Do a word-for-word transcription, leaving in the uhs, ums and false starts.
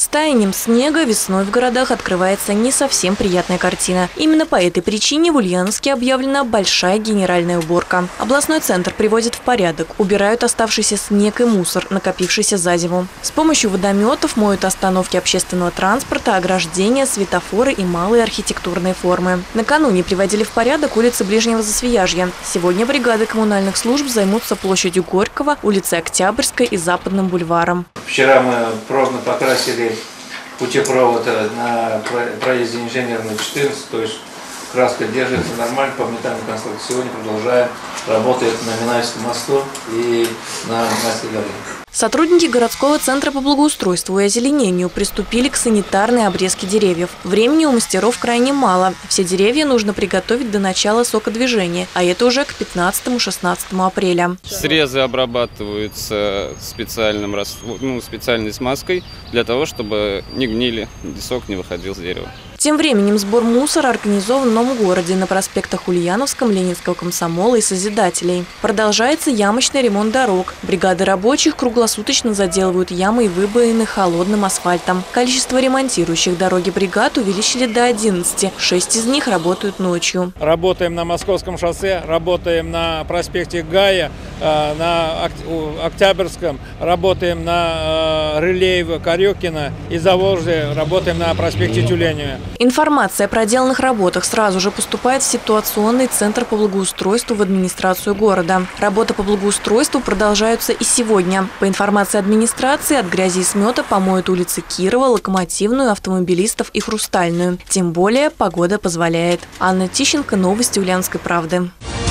таянием снега весной в городах открывается не совсем приятная картина. Именно по этой причине в Ульяновске объявлена большая генеральная уборка. Областной центр приводит в порядок, убирают оставшийся снег и мусор, накопившийся за зиму. С помощью водометов моют остановки общественного транспорта, ограждения, светофоры и малые архитектурные формы. Накануне приводили в порядок улицы Ближнего Засвияжья. Сегодня бригады коммунальных служб займутся площадью Горького, улицей Октябрьской и Западным бульваром. Вчера мы пробно покрасили путепровод на проезде Инженерной четырнадцать, то есть краска держится нормально по метальной конструкции. Сегодня продолжаем работать на Минайском мосту и на Минайской горе. Сотрудники городского центра по благоустройству и озеленению приступили к санитарной обрезке деревьев. Времени у мастеров крайне мало. Все деревья нужно приготовить до начала сокодвижения, а это уже к пятнадцатому-шестнадцатому апреля. Срезы обрабатываются специальным, ну, специальной смазкой для того, чтобы не гнили, сок не выходил с дерева. Тем временем сбор мусора организован в новом городе на проспектах Ульяновском, Ленинского комсомола и Созидателей. Продолжается ямочный ремонт дорог. Бригады рабочих круглосуточно заделывают ямы и выбоины холодным асфальтом. Количество ремонтирующих дороги бригад увеличили до одиннадцати. Шесть из них работают ночью. Работаем на Московском шоссе, работаем на проспекте Гая, на Октябрьском, работаем на Рылеева, Корюкина и Заволжье, работаем на проспекте Тюленева. Информация о проделанных работах сразу же поступает в ситуационный центр по благоустройству в администрацию города. Работы по благоустройству продолжаются и сегодня. По информации администрации, от грязи и смета помоют улицы Кирова, Локомотивную, Автомобилистов и Хрустальную. Тем более погода позволяет. Анна Тищенко, новости Ульяновской правды.